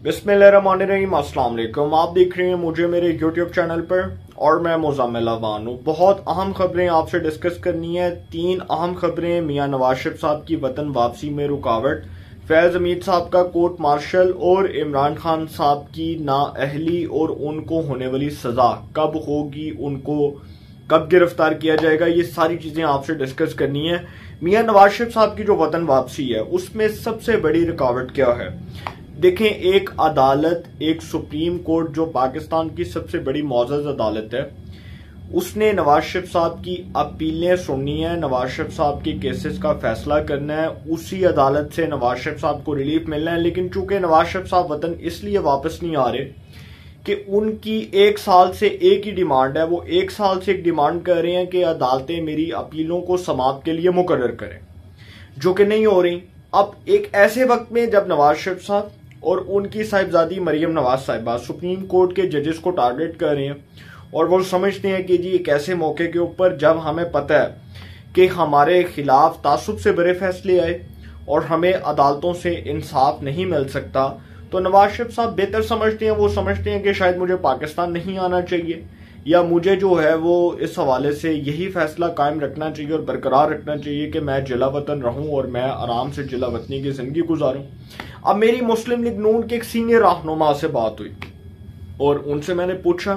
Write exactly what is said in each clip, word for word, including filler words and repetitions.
बिस्मिल्लाहिर्रहमानिर्रहीम, अस्सलाम वालेकुम। आप देख रहे हैं मुझे मेरे यूट्यूब चैनल पर और मैं मुज़म्मिल अवान हूँ। बहुत अहम खबरें आपसे डिस्कस करनी है। तीन अहम खबरें, मियां नवाज शरीफ साहब की वतन वापसी में रुकावट, फैज हमीद साहब का कोर्ट मार्शल और इमरान खान साहब की नाअहली और उनको होने वाली सजा कब होगी, उनको कब गिरफ्तार किया जाएगा, ये सारी चीजें आपसे डिस्कस करनी है। मियां नवाज शरीफ साहब की जो वतन वापसी है उसमें सबसे बड़ी रुकावट क्या है? देखें, एक अदालत, एक सुप्रीम कोर्ट जो पाकिस्तान की सबसे बड़ी मौजूद अदालत है, उसने नवाज शरीफ साहब की अपीलें सुननी है, नवाज शरीफ साहब के केसेस का फैसला करना है। उसी अदालत से नवाज शरीफ साहब को रिलीफ मिलना है। लेकिन चूंकि नवाज शरीफ साहब वतन इसलिए वापस नहीं आ रहे कि उनकी एक साल से एक ही डिमांड है। वो एक साल से एक डिमांड कर रहे हैं कि अदालतें मेरी अपीलों को समाप्त के लिए मुकर्रर करें, जो कि नहीं हो रही। अब एक ऐसे वक्त में जब नवाज शरीफ साहब और उनकी साहिबजादी मरियम नवाज साहिबा सुप्रीम कोर्ट के जजेस को टारगेट कर रहे हैं और वो समझते हैं कि जी एक ऐसे मौके के ऊपर जब हमें पता है कि हमारे खिलाफ तासुब से बड़े फैसले आए और हमें अदालतों से इंसाफ नहीं मिल सकता, तो नवाज शरीफ साहब बेहतर समझते हैं। वो समझते हैं कि शायद मुझे पाकिस्तान नहीं आना चाहिए, या मुझे जो है वो इस हवाले से यही फैसला कायम रखना चाहिए और बरकरार रखना चाहिए कि मैं जिला वतन रहूं और मैं आराम से जिला वतनी की जिंदगी गुजारूं। अब मेरी मुस्लिम लीग नून के एक सीनियर रहनुमा से बात हुई और उनसे मैंने पूछा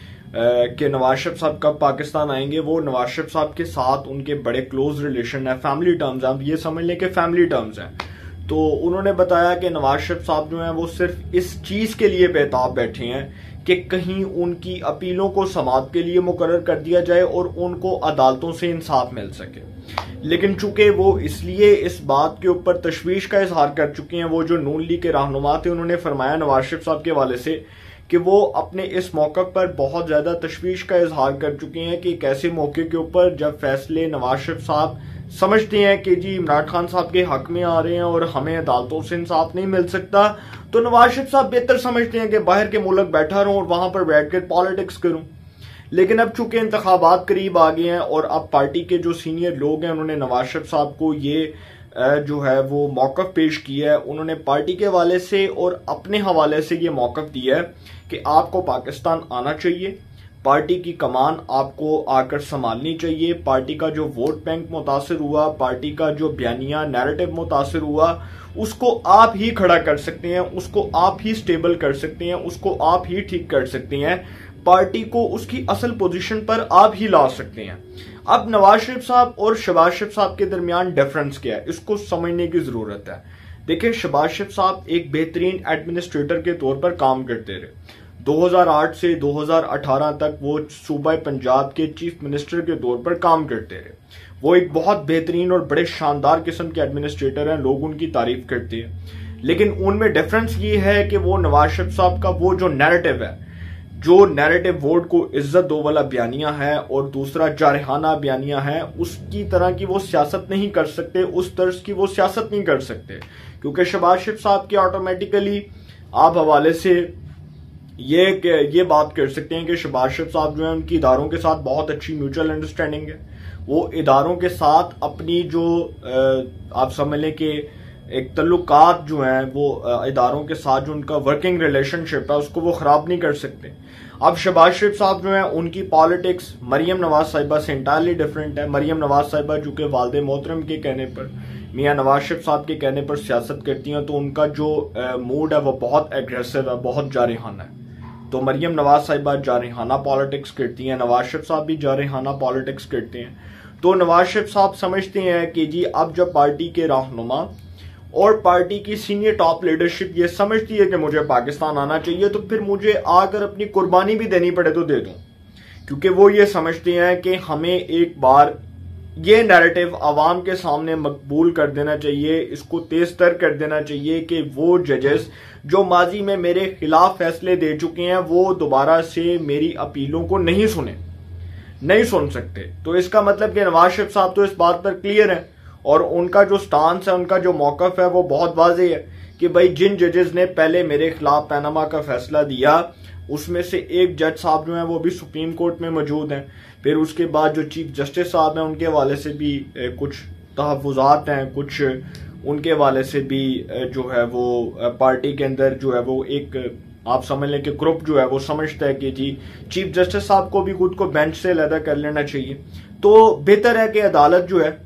कि नवाज शरीफ साहब कब पाकिस्तान आएंगे। वो नवाज शरीफ साहब के साथ उनके बड़े क्लोज रिलेशन है, फैमिली टर्म्स हैं, आप ये समझ लें कि फैमिली टर्म्स हैं। तो उन्होंने बताया कि नवाज शरीफ साहब जो हैं वो सिर्फ इस चीज के लिए बेताब बैठे हैं कि कहीं उनकी अपीलों को समाप्त के लिए मुकर्रर कर दिया जाए और उनको अदालतों से इंसाफ मिल सके। लेकिन चूंकि वो इसलिए इस बात के ऊपर तशवीश का इजहार कर चुके हैं, वो जो नून लीग के रहनुमा थे, उन्होंने फरमाया नवाज शरीफ साहब के हवाले से कि वो अपने इस मौके पर बहुत ज्यादा तशवीश का इजहार कर चुके हैं कि एक ऐसे मौके के ऊपर जब फैसले नवाज शरीफ साहब समझते हैं कि जी इमरान खान साहब के हक में आ रहे हैं और हमें अदालतों से इंसाफ नहीं मिल सकता, तो नवाज शरीफ साहब बेहतर समझते हैं कि बाहर के मुल्क बैठा रहूं और वहां पर बैठकर पॉलिटिक्स करूं। लेकिन अब चूंकि इंतखाबात करीब आ गए हैं और अब पार्टी के जो सीनियर लोग हैं उन्होंने नवाज शरीफ साहब को ये जो है वो मौकफ पेश किया है। उन्होंने पार्टी के हवाले से और अपने हवाले से ये मौकफ दिया है कि आपको पाकिस्तान आना चाहिए, पार्टी की कमान आपको आकर संभालनी चाहिए, पार्टी का जो वोट बैंक मुतासिर हुआ, पार्टी का जो बयानिया नैरेटिव मुतासिर हुआ, उसको आप ही खड़ा कर सकते हैं, उसको आप ही स्टेबल कर सकते हैं, उसको आप ही ठीक कर सकते हैं, पार्टी को उसकी असल पोजीशन पर आप ही ला सकते हैं। अब नवाज शरीफ साहब और शहबाज शरीफ साहब के दरमियान डिफरेंस क्या है, इसको समझने की जरूरत है। देखिए, शहबाज शरीफ साहब एक बेहतरीन एडमिनिस्ट्रेटर के तौर पर काम करते रहे। दो हज़ार आठ से दो हज़ार अठारह तक वो सूबा पंजाब के चीफ मिनिस्टर के तौर पर काम करते रहे। वो एक बहुत बेहतरीन और बड़े शानदार किस्म के एडमिनिस्ट्रेटर हैं, लोग उनकी तारीफ करते हैं। लेकिन उनमें डिफरेंस ये है कि वो नवाज शरीफ साहब का वो जो नैरेटिव है, जो नैरेटिव वोट को इज्जत दो वाला बयानिया है और दूसरा जारहाना बयानिया है, उसकी तरह की वो सियासत नहीं कर सकते, उस तर्ज की वो सियासत नहीं कर सकते। क्योंकि शहबाज शरीफ साहब के ऑटोमेटिकली आप हवाले से ये ये बात कर सकते हैं कि शहबाज शरीफ साहब जो है उनकी इदारों के साथ बहुत अच्छी म्यूचुअल अंडरस्टैंडिंग है। वो इदारों के साथ अपनी जो आप समझ लें कि एक तल्लुकात जो हैं वो इदारों के साथ जो उनका वर्किंग रिलेशनशिप है उसको वो खराब नहीं कर सकते। अब शहबाज शरीफ साहब जो है उनकी पॉलिटिक्स मरियम नवाज साहिबा से इंटायरली डिफरेंट है। मरियम नवाज साहिबा जो कि वालिद मोहतरम के कहने पर, मियां नवाज शरीफ साहब के कहने पर सियासत करती हैं, तो उनका जो मूड है वो बहुत एग्रेसिव है, बहुत जारहाना है। तो मरियम नवाज साहिबा जारहाना पॉलिटिक्स करती हैं, नवाज शरीफ साहब भी जारहाना पॉलिटिक्स करते हैं। तो नवाज शरीफ साहब समझते हैं कि जी अब जब पार्टी के रहनुमा और पार्टी की सीनियर टॉप लीडरशिप ये समझती है कि मुझे पाकिस्तान आना चाहिए, तो फिर मुझे आकर अपनी कुर्बानी भी देनी पड़े तो दे दूं। क्योंकि वो ये समझते हैं कि हमें एक बार ये नैरेटिव आवाम के सामने मकबूल कर देना चाहिए, इसको तेज तर कर देना चाहिए कि वो जजेस जो माजी में मेरे खिलाफ फैसले दे चुके हैं वो दोबारा से मेरी अपीलों को नहीं सुने, नहीं सुन सकते। तो इसका मतलब कि नवाज शरीफ साहब तो इस बात पर क्लियर है और उनका जो स्टांस है, उनका जो मौकफ है वो बहुत वाज़ेह है कि भाई जिन जजेस ने पहले मेरे खिलाफ पैनामा का फैसला दिया उसमें से एक जज साहब जो हैं वो भी सुप्रीम कोर्ट में मौजूद हैं, फिर उसके बाद जो चीफ जस्टिस साहब हैं उनके हवाले से भी कुछ तहफ़्फ़ुज़ात हैं, कुछ उनके वाले से भी जो है वो पार्टी के अंदर जो है वो एक आप समझ लें कि ग्रुप जो है वो समझता है कि जी चीफ जस्टिस साहब को भी खुद को बेंच से अलहदा कर लेना चाहिए। तो बेहतर है कि अदालत जो है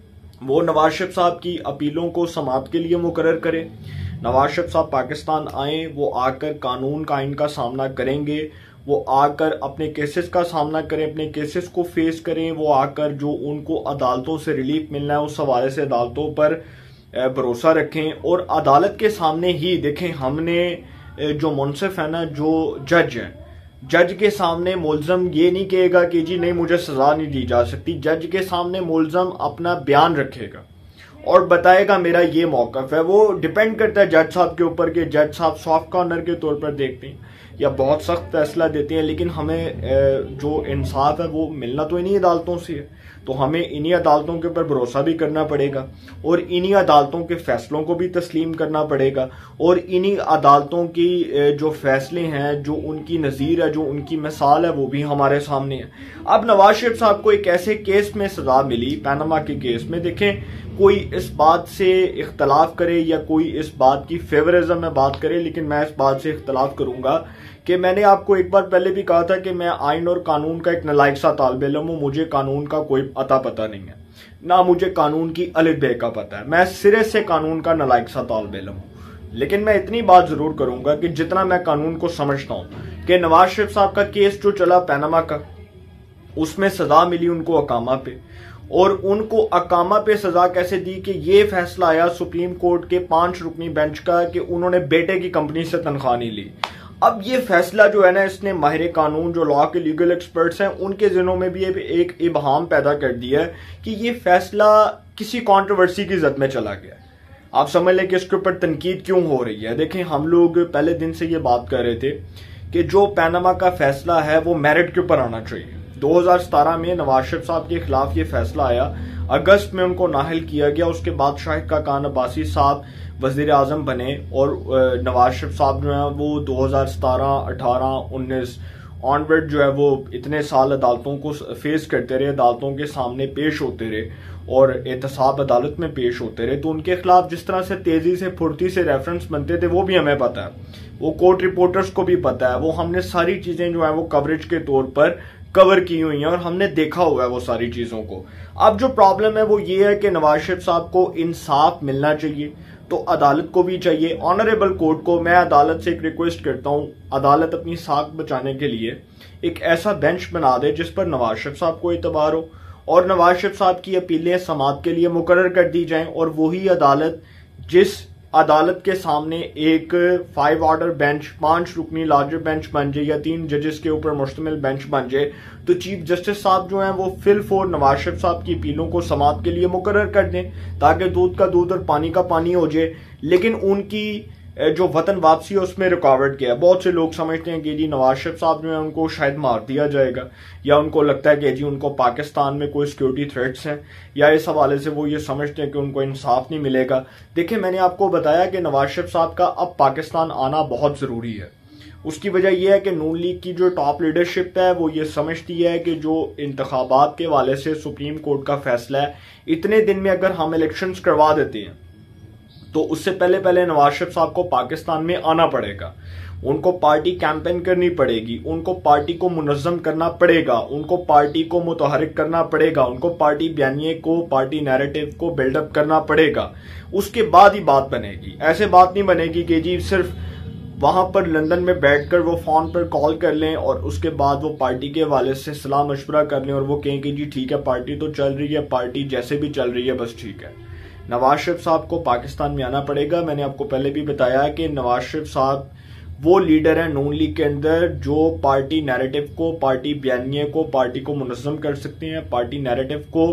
वो नवाज शरीफ साहब की अपीलों को समाअत के लिए मुकर्रर करे। नवाज शरीफ साहब पाकिस्तान आए, वो आकर कानून का आइन का सामना करेंगे, वो आकर अपने केसेस का सामना करें, अपने केसेस को फेस करें, वो आकर जो उनको अदालतों से रिलीफ मिलना है उस हवाले से अदालतों पर भरोसा रखें। और अदालत के सामने ही देखें, हमने जो मुनसिफ है ना, जो जज है, जज के सामने मुलजम ये नहीं कहेगा कि जी नहीं मुझे सजा नहीं दी जा सकती। जज के सामने मुलजम अपना बयान रखेगा और बताएगा मेरा ये मौकफ है। वो डिपेंड करता है जज साहब के ऊपर कि जज साहब सॉफ्ट कॉर्नर के तौर पर देखते हैं या बहुत सख्त फैसला देते हैं। लेकिन हमें जो इंसाफ है वो मिलना तो इन्हीं अदालतों से है, तो हमें इन्हीं अदालतों के ऊपर भरोसा भी करना पड़ेगा और इन्हीं अदालतों के फैसलों को भी तस्लीम करना पड़ेगा और इन्हीं अदालतों की जो फैसले हैं, जो उनकी नज़ीर है, जो उनकी मिसाल है, वो भी हमारे सामने है। अब नवाज शरीफ साहब को एक ऐसे केस में सजा मिली, पैनामा के केस में, देखें कोई इस बात से इख्तलाफ करे या कोई इस बात की फेवरिज्म में बात करे, लेकिन मैं इस बात से इख्तलाफ करूंगा कि मैंने आपको एक बार पहले भी कहा था कि मैं आइन और कानून का एक नलायक सा तालिब इल्म हूं। मुझे कानून का कोई अता पता नहीं है, ना मुझे कानून की अलिफ बे का पता है। मैं सिरे से कानून का नलायक सा तालिब इल्म हूं। लेकिन मैं इतनी बात जरूर करूंगा कि जितना मैं कानून को समझता हूं कि नवाज शरीफ साहब का केस जो चला पैनामा का, उसमें सजा मिली उनको अकामा पे, और उनको अकामा पे सजा कैसे दी कि ये फैसला आया सुप्रीम कोर्ट के पांच रुकनी बेंच का कि उन्होंने बेटे की कंपनी से तनख्वाह नहीं ली। अब ये फैसला जो है ना, इसने माहिर कानून जो लॉ के लीगल एक्सपर्ट्स हैं उनके ज़हनों में भी एक इबहाम पैदा कर दिया है कि ये फैसला किसी कंट्रोवर्सी की जद में चला गया। आप समझ लें कि इसके ऊपर तनकीद क्यों हो रही है। देखें, हम लोग पहले दिन से ये बात कर रहे थे कि जो पैनामा का फैसला है वो मेरिट के ऊपर आना चाहिए। दो हजार सतारह में नवाज शरीफ साहब के खिलाफ ये फैसला आया, अगस्त में उनको नाहल किया गया। उसके बाद शाहिद खाकान अब्बासी साहब वजीर आजम बने और नवाज शरीफ साहब जो है वो दो हजार सतारह अठारह उन्नीस ऑनवर्ड जो है वो इतने साल अदालतों को फेस करते रहे, अदालतों के सामने पेश होते रहे और एहतसाब अदालत में पेश होते रहे। तो उनके खिलाफ जिस तरह से तेजी से फुर्ती से रेफरेंस बनते थे वो भी हमें पता है, वो कोर्ट रिपोर्टर्स को भी पता है, वो हमने सारी चीजें जो है वो कवरेज के तौर पर कवर की हुई हैं और हमने देखा हुआ है वो सारी चीजों को। अब जो प्रॉब्लम है वो ये है कि नवाज शरीफ साहब को इंसाफ मिलना चाहिए, तो अदालत को भी चाहिए। ऑनरेबल कोर्ट को मैं अदालत से एक रिक्वेस्ट करता हूं, अदालत अपनी साख बचाने के लिए एक ऐसा बेंच बना दे जिस पर नवाज शरीफ साहब को एतबार हो और नवाज शरीफ साहब की अपीलें समाअत के लिए मुकर्रर कर दी जाएं। और वही अदालत जिस अदालत के सामने एक फाइव ऑर्डर बेंच, पांच रुकनी लार्जर बेंच बन जाए या तीन जजेस के ऊपर मुश्तमिल बेंच बन जाए, तो चीफ जस्टिस साहब जो हैं वो फिल फोर नवाज शरीफ साहब की अपीलों को समाअत के लिए मुकर्रर कर दें ताकि दूध का दूध और पानी का पानी हो जाए। लेकिन उनकी जो वतन वापसी है उसमें रुकावट क्या है। बहुत से लोग समझते हैं कि जी नवाज शरीफ साहब जो है उनको शायद मार दिया जाएगा, या उनको लगता है कि जी उनको पाकिस्तान में कोई सिक्योरिटी थ्रेट्स हैं, या इस हवाले से वो ये समझते हैं कि उनको इंसाफ नहीं मिलेगा। देखिए, मैंने आपको बताया कि नवाज शरीफ साहब का अब पाकिस्तान आना बहुत जरूरी है। उसकी वजह यह है कि नून लीग की जो टॉप लीडरशिप है वो ये समझती है कि जो इंतखाबात के हवाले से सुप्रीम कोर्ट का फैसला है, इतने दिन में अगर हम इलेक्शंस करवा देते हैं तो उससे पहले पहले नवाज शरीफ साहब को पाकिस्तान में आना पड़ेगा, उनको पार्टी कैंपेन करनी पड़ेगी, उनको पार्टी को मुनज़्ज़म करना पड़ेगा, उनको पार्टी को मुतहरिक करना पड़ेगा, उनको पार्टी बयानिए को, पार्टी नैरेटिव को बिल्डअप करना पड़ेगा। उसके बाद ही बात बनेगी। ऐसे बात नहीं बनेगी कि जी सिर्फ वहां पर लंदन में बैठकर वो फोन पर कॉल कर लें और उसके बाद वो पार्टी के हवाले से सलाह मशवरा कर लें और वो कहें कि जी ठीक है पार्टी तो चल रही है, पार्टी जैसे भी चल रही है बस ठीक है। नवाज शरीफ साहब को पाकिस्तान में आना पड़ेगा। मैंने आपको पहले भी बताया कि नवाज शरीफ साहब वो लीडर है नून लीग के अंदर जो पार्टी नैरेटिव को, पार्टी बयानिए को, पार्टी को मुनज़्ज़म कर सकते हैं, पार्टी नैरेटिव को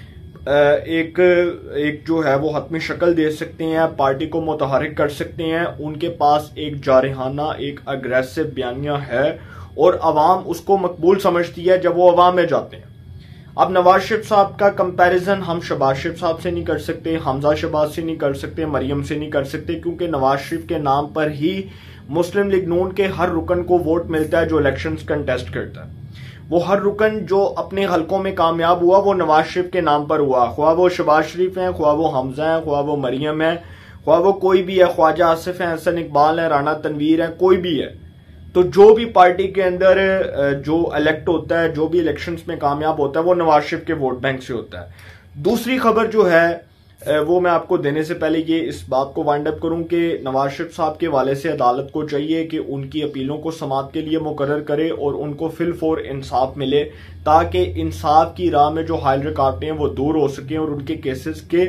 एक एक जो है वो हतमी शक्ल दे सकते हैं, पार्टी को मुतहरिक कर सकते हैं। उनके पास एक जारहाना, एक अग्रेसिव बयानिया है और अवाम उसको मकबूल समझती है जब वो अवाम में जाते हैं। अब नवाज शरीफ साहब का कंपैरिजन हम शहबाज शरीफ साहब से नहीं कर सकते, हमजा शहबाज से नहीं कर सकते, मरियम से नहीं कर सकते, क्योंकि नवाज शरीफ के नाम पर ही मुस्लिम लीग नून के हर रुकन को वोट मिलता है जो इलेक्शंस कंटेस्ट करता है। वो हर रुकन जो अपने हलकों में कामयाब हुआ वो नवाज शरीफ के नाम पर हुआ, ख्वाह वो शहबाज शरीफ हैं, ख्वाह वो हमजा हैं, ख्वाह वो मरियम है, ख्वाह वो कोई भी है, ख्वाजा आसिफ है, हसन इकबाल है, राना तनवीर है, कोई भी है। तो जो भी पार्टी के अंदर जो इलेक्ट होता है, जो भी इलेक्शंस में कामयाब होता है, वो नवाज शरीफ के वोट बैंक से होता है। दूसरी खबर जो है वो मैं आपको देने से पहले ये इस बात को वाइंड अप करूं कि नवाज शरीफ साहब के हवाले से अदालत को चाहिए कि उनकी अपीलों को समाअत के लिए मुकर्रर करे और उनको फिल फॉर इंसाफ मिले, ताकि इंसाफ की राह में जो हायल रुकावटें हैं वो दूर हो सकें और उनके केसेस के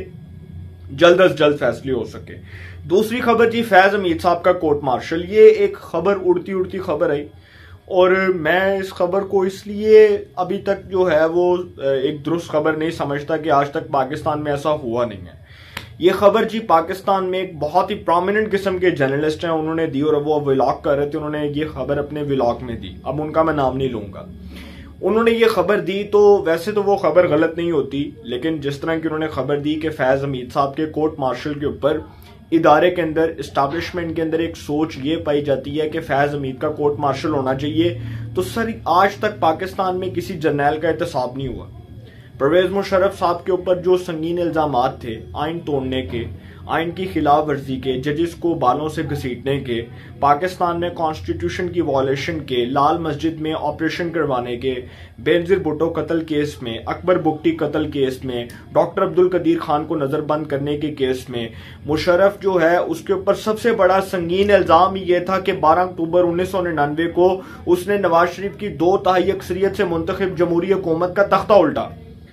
जल्द अज जल्द फैसले हो सके। दूसरी खबर जी, फैज हमीद साहब का कोर्ट मार्शल। ये एक खबर उड़ती उड़ती खबर है और मैं इस खबर को इसलिए अभी तक जो है वो एक दुरुस्त खबर नहीं समझता कि आज तक पाकिस्तान में ऐसा हुआ नहीं है। ये खबर जी पाकिस्तान में एक बहुत ही प्रोमिनेंट किस्म के जर्नलिस्ट हैं, उन्होंने दी और वो व्लॉग कर रहे थे, उन्होंने ये खबर अपने व्लॉग में दी। अब उनका मैं नाम नहीं लूंगा। उन्होंने ये खबर दी तो वैसे तो वो खबर गलत नहीं होती, लेकिन जिस तरह की उन्होंने खबर दी कि फैज हमीद साहब के कोर्ट मार्शल के ऊपर इदारे के अंदर, इस्टेब्लिशमेंट के अंदर एक सोच ये पाई जाती है कि फैज हमीद का कोर्ट मार्शल होना चाहिए, तो सर आज तक पाकिस्तान में किसी जर्नैल का एहतसाब नहीं हुआ। परवेज मुशर्रफ साहब के ऊपर जो संगीन इल्जामात थे आइन तोड़ने के, आइन की खिलाफ वर्जी के, जजिस को बालों से घसीटने के, पाकिस्तान में कॉन्स्टिट्यूशन की वॉलेशन के, लाल मस्जिद में ऑपरेशन करवाने के, बेनजीर भुट्टो कत्ल केस में, अकबर बुगटी कत्ल केस में, डॉक्टर अब्दुल कदीर खान को नजरबंद करने के केस में, मुशर्रफ जो है उसके ऊपर सबसे बड़ा संगीन इल्जाम यह था कि बारह अक्टूबर उन्नीस सौ निन्यानवे को उसने नवाज शरीफ की दो तिहाई अक्सरियत से मुंतखब जमहूरी हुकूमत का तख्ता उल्टा।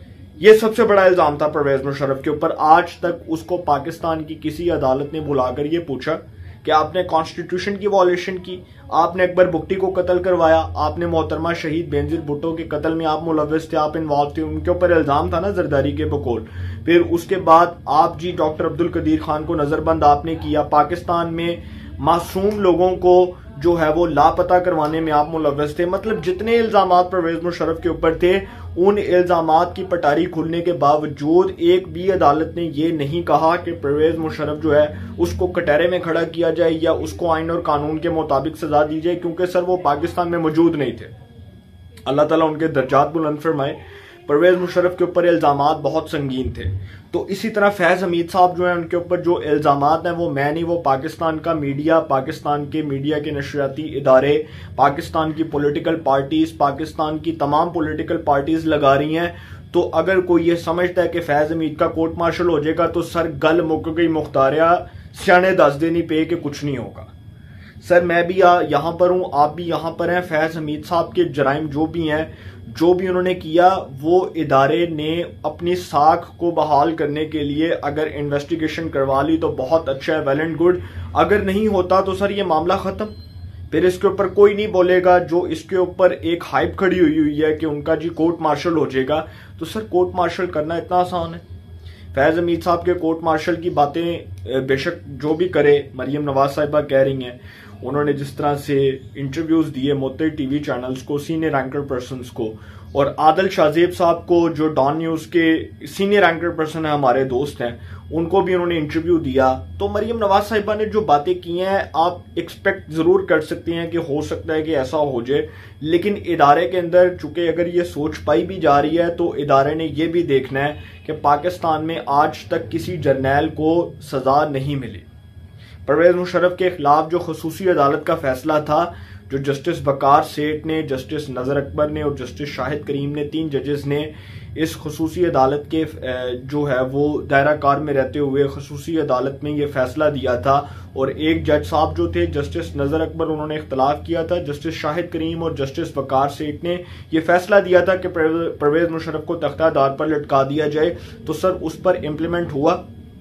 ये सबसे बड़ा इल्जाम था परवेज मुशर्रफ के ऊपर। आज तक उसको पाकिस्तान की किसी अदालत ने बुलाकर ये पूछा कि आपने कॉन्स्टिट्यूशन की वॉलेशन की, आपने अकबर बुगटी को कत्ल करवाया, आपने मोहतरमा शहीद बेनजीर भुट्टो के कत्ल में आप मुलव्विस थे, आप इन्वॉल्व थे, उनके ऊपर इल्जाम था ना जरदारी के बकौल। फिर उसके बाद आप जी डॉक्टर अब्दुल कदीर खान को नजरबंद आपने किया, पाकिस्तान में मासूम लोगों को जो है वो लापता करवाने में आप मुलव्विस थे। मतलब जितने इल्जामात परवेज मुशर्रफ के ऊपर थे, उन इल्जामात की पटारी खुलने के बावजूद एक भी अदालत ने ये नहीं कहा कि परवेज मुशर्रफ जो है उसको कटहरे में खड़ा किया जाए या उसको आइन और कानून के मुताबिक सजा दी जाए, क्योंकि सर वो पाकिस्तान में मौजूद नहीं थे। अल्लाह ताला उनके दर्जात बुलंद फरमाए। परवेज मुशर्रफ के ऊपर इल्जामात बहुत संगीन थे। तो इसी तरह फैज हमीद साहब जो है उनके ऊपर जो इल्जामात हैं वो मैं नहीं, वो पाकिस्तान का मीडिया, पाकिस्तान के मीडिया के नशरियाती इदारे, पाकिस्तान की पॉलिटिकल पार्टीज, पाकिस्तान की तमाम पॉलिटिकल पार्टीज लगा रही हैं। तो अगर कोई ये समझता है कि फैज हमीद का कोर्ट मार्शल हो जाएगा तो सर गल मुक गई मुख्तारिया, सियाने दस देनी पे कि कुछ नहीं होगा। सर मैं भी यहाँ पर हूँ, आप भी यहाँ पर हैं। फैज हमीद साहब के जराइम जो भी हैं, जो भी उन्होंने किया, वो इदारे ने अपनी साख को बहाल करने के लिए अगर इन्वेस्टिगेशन करवा ली तो बहुत अच्छा है, वेल एंड गुड। अगर नहीं होता तो सर ये मामला खत्म, फिर इसके ऊपर कोई नहीं बोलेगा। जो इसके ऊपर एक हाइप खड़ी हुई हुई है कि उनका जी कोर्ट मार्शल हो जाएगा, तो सर कोर्ट मार्शल करना इतना आसान है। फैज हमीद साहब के कोर्ट मार्शल की बातें बेशक जो भी करे, मरियम नवाज साहिबा कह रही हैं, उन्होंने जिस तरह से इंटरव्यूज दिए मोते टीवी चैनल्स को, सीनियर एंकर पर्सन्स को, और आदिल शाहजेब साहब को जो डॉन न्यूज के सीनियर एंकर पर्सन है, हमारे दोस्त हैं, उनको भी उन्होंने इंटरव्यू दिया। तो मरियम नवाज साहिबा ने जो बातें की हैं आप एक्सपेक्ट जरूर कर सकते हैं कि हो सकता है कि ऐसा हो जाए, लेकिन इदारे के अंदर चूंकि अगर ये सोच पाई भी जा रही है तो इदारे ने ये भी देखना है कि पाकिस्तान में आज तक किसी जर्नैल को सजा नहीं मिली। परवेज मुशर्रफ के खिलाफ जो खसूसी अदालत का फैसला था, जो जस्टिस वकार सेठ ने, जस्टिस नजर अकबर ने और जस्टिस शाहिद करीम ने, तीन जजेस ने इस खसूसी अदालत के जो है वो दायरा कार में रहते हुए खसूसी अदालत में ये फैसला दिया था। और एक जज साहब जो थे जस्टिस नजर अकबर, उन्होंने इख्तलाफ किया था। जस्टिस शाहिद करीम और जस्टिस वकार सेठ ने यह फैसला दिया था कि परवेज मुशर्रफ को तख्तादार पर लटका दिया जाए। तो सर उस पर इम्प्लीमेंट हुआ,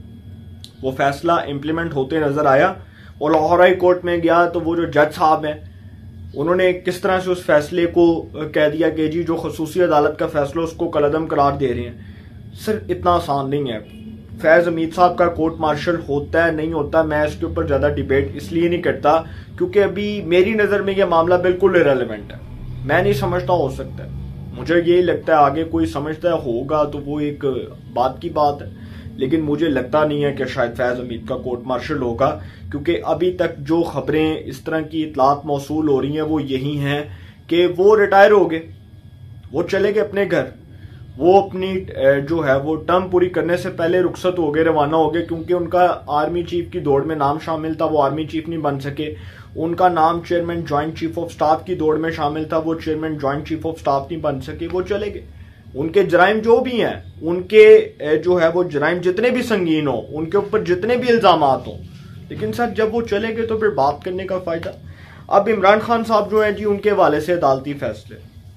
वो फैसला इम्प्लीमेंट होते नजर आया। और लाहौर हाई कोर्ट में गया तो वो जो जज साहब हैं उन्होंने किस तरह से उस फैसले को कह दिया कि जी जो खसूसी अदालत का फैसला उसको कलअदम करार दे रहे हैं। सर इतना आसान नहीं है। फैज हमीद साहब का कोर्ट मार्शल होता है नहीं होता, मैं इसके ऊपर ज्यादा डिबेट इसलिए नहीं करता क्योंकि अभी मेरी नजर में यह मामला बिल्कुल इरेलेवेंट है। मैं नहीं समझता हो सकता है, मुझे यही लगता है आगे कोई समझता होगा तो वो एक बात की बात है, लेकिन मुझे लगता नहीं है कि शायद फैज हमीद का कोर्ट मार्शल होगा, क्योंकि अभी तक जो खबरें इस तरह की इतलात मौसूल हो रही हैं वो यही हैं कि वो रिटायर हो गए। वो चले गए अपने घर। वो अपनी जो है वो टर्म पूरी करने से पहले रुखसत हो गए, रवाना हो गए, क्योंकि उनका आर्मी चीफ की दौड़ में नाम शामिल था, वो आर्मी चीफ नहीं बन सके। उनका नाम chairman joint chief of staff की दौड़ में शामिल था, वो chairman joint chief of staff नहीं बन सके, वो चले गए। उनके जराइम जो भी हैं, उनके जो है वो जराइम जितने भी संगीन हो, उनके ऊपर जितने भी इल्जाम हो, लेकिन सर जब वो चले गए तो फिर बात करने का फायदा। अब इमरान खान साहब जो हैं जी, उनके हवाले से अदालती फैसले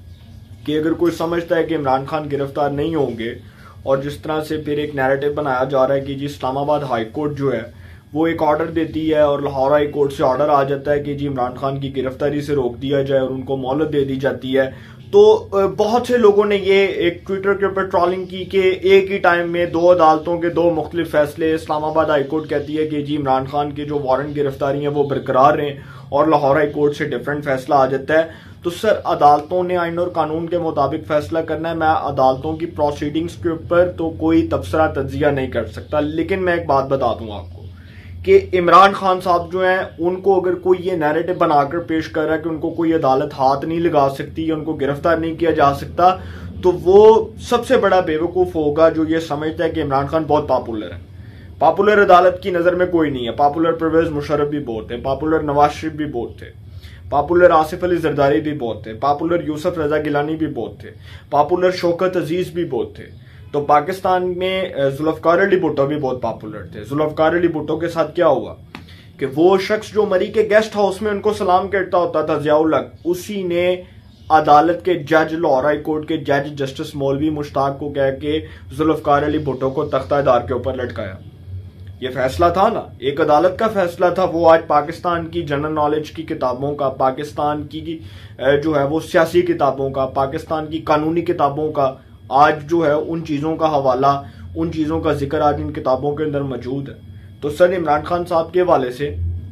कि अगर कोई समझता है कि इमरान खान गिरफ्तार नहीं होंगे, और जिस तरह से फिर एक नैरेटिव बनाया जा रहा है कि जी इस्लामाबाद हाई कोर्ट जो है वो एक ऑर्डर देती है और लाहौर हाई कोर्ट से ऑर्डर आ जाता है कि जी इमरान खान की गिरफ्तारी से रोक दिया जाए और उनको मोहलत दे दी जाती है। तो बहुत से लोगों ने ये एक ट्विटर के ऊपर ट्रॉलिंग की कि एक ही टाइम में दो अदालतों के दो मुख्तलिफ फैसले, इस्लामाबाद हाई कोर्ट कहती है कि जी इमरान खान के जो वारंट गिरफ्तारी है वो बरकरार हैं, और लाहौर हाई कोर्ट से डिफरेंट फैसला आ जाता है। तो सर अदालतों ने आइन और कानून के मुताबिक फैसला करना है। मैं अदालतों की प्रोसीडिंग्स के ऊपर तो कोई तबसरा तज्जिया नहीं कर सकता, लेकिन मैं एक बात बता दूं आपको कि इमरान खान साहब जो हैं, उनको अगर कोई ये नैरेटिव बनाकर पेश कर रहा है कि उनको कोई अदालत हाथ नहीं लगा सकती या उनको गिरफ्तार नहीं किया जा सकता, तो वो सबसे बड़ा बेवकूफ होगा जो ये समझता है कि इमरान खान बहुत पॉपुलर है। पॉपुलर अदालत की नजर में कोई नहीं है। पॉपुलर परवेज मुशर्रफ भी बहुत थे, पॉपुलर नवाज शरीफ भी बहुत थे, पॉपुलर आसिफ अली जरदारी भी बहुत थे, पॉपुलर यूसुफ रजा गिलानी भी बहुत थे, पॉपुलर शौकत अजीज भी बहुत थे। तो पाकिस्तान में जुल्फकार अली भुट्टो भी बहुत पॉपुलर थे। जुल्फकार अली भुट्टो के साथ क्या हुआ कि वो शख्स जो मरी के गेस्ट हाउस में उनको सलाम करता होता था, जियाउल हक, उसी ने अदालत के जज, लाहौर हाई कोर्ट के जज जस्टिस मौलवी मुश्ताक को कह के जुल्फकार अली भुट्टो को तख्तादार के ऊपर लटकाया। ये फैसला था ना, एक अदालत का फैसला था। वो आज पाकिस्तान की जनरल नॉलेज की किताबों का, पाकिस्तान की जो है वो सियासी किताबों का, पाकिस्तान की कानूनी किताबों का आज जो है उन चीज़ों का हवाला, उन चीज़ों का जिक्र आज इन किताबों के अंदर मौजूद है। तो सर इमरान खान साहब के हवाले से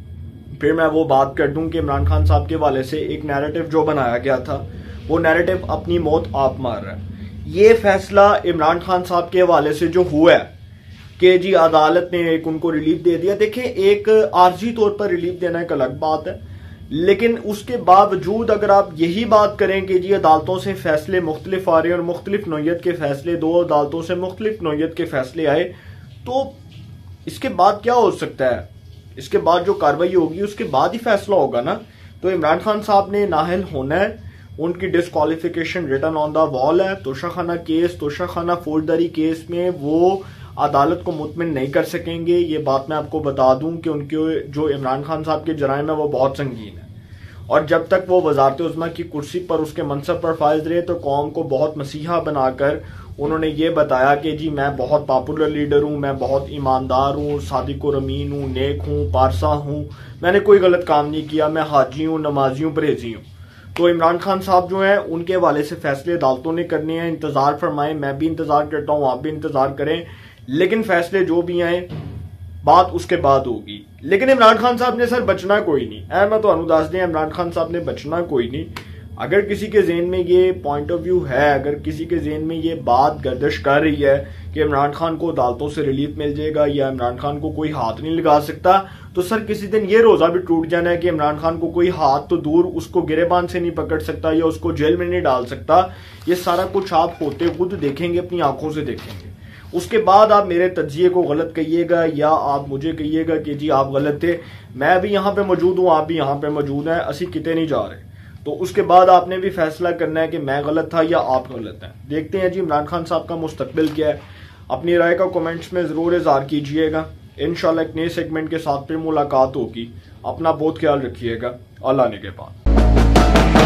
फिर मैं वो बात कर दूं कि इमरान खान साहब के हवाले से एक नैरेटिव जो बनाया गया था, वो नैरेटिव अपनी मौत आप मार रहा है। ये फैसला इमरान खान साहब के हवाले से जो हुआ है कि जी अदालत ने एक उनको रिलीफ दे दिया, देखें एक आर्जी तौर पर रिलीफ देना एक अलग बात है, लेकिन उसके बावजूद अगर आप यही बात करें कि जी अदालतों से फैसले मुख्तलिफ आ रहे हैं और मुख्तलिफ नौयत के फैसले, दो अदालतों से मुख्तलिफ नौयत के फैसले आए, तो इसके बाद क्या हो सकता है? इसके बाद जो कार्रवाई होगी उसके बाद ही फैसला होगा ना। तो इमरान खान साहब ने नाहल होना है, उनकी disqualification written on the wall है। तोशाखाना केस, तोशाखाना फौजदारी केस में वो अदालत को मुतमिन नहीं कर सकेंगे। ये बात मैं आपको बता दूं कि उनके जो इमरान खान साहब के जराइम है वो बहुत संगीन है, और जब तक वो वजारत उज़्मा की कुर्सी पर उसके मनसब पर फायज रहे तो कौम को बहुत मसीहा बनाकर उन्होंने ये बताया कि जी मैं बहुत पॉपुलर लीडर हूँ, मैं बहुत ईमानदार हूँ, सादिक और अमीन हूँ, नेक हूँ, पारसा हूँ, मैंने कोई गलत काम नहीं किया, मैं हाजी हूँ, नमाजी हूँ, परहेजी हूँ। तो इमरान खान साहब जो हैं उनके हवाले से फैसले अदालतों ने करने हैं। इंतजार फरमाएं, मैं भी इंतजार करता हूँ, आप भी इंतजार करें, लेकिन फैसले जो भी आए बात उसके बाद होगी। लेकिन इमरान खान साहब ने सर बचना कोई नहीं है, मैं तो अनुदास दें, इमरान खान साहब ने बचना कोई नहीं। अगर किसी के जेहन में ये पॉइंट ऑफ व्यू है, अगर किसी के जेहन में ये बात गर्दिश कर रही है कि इमरान खान को अदालतों से रिलीफ मिल जाएगा या इमरान खान को कोई हाथ नहीं लगा सकता, तो सर किसी दिन ये रोजा भी टूट जाना है कि इमरान खान को कोई हाथ तो दूर उसको गिरेबान से नहीं पकड़ सकता या उसको जेल में नहीं डाल सकता। ये सारा कुछ आप होते खुद देखेंगे, अपनी आंखों से देखेंगे। उसके बाद आप मेरे तज्जिए को गलत कहिएगा या आप मुझे कहिएगा कि जी आप गलत थे। मैं भी यहाँ पे मौजूद हूँ, आप भी यहाँ पे मौजूद हैं, असी किते नहीं जा रहे। तो उसके बाद आपने भी फैसला करना है कि मैं गलत था या आप गलत हैं। देखते हैं जी इमरान खान साहब का मुस्तकबिल क्या है। अपनी राय का कमेंट्स में ज़रूर इज़हार कीजिएगा। इंशाल्लाह एक नए सेगमेंट के साथ फिर मुलाकात होगी। अपना बहुत ख्याल रखिएगा। अल्लाह ने के बाद।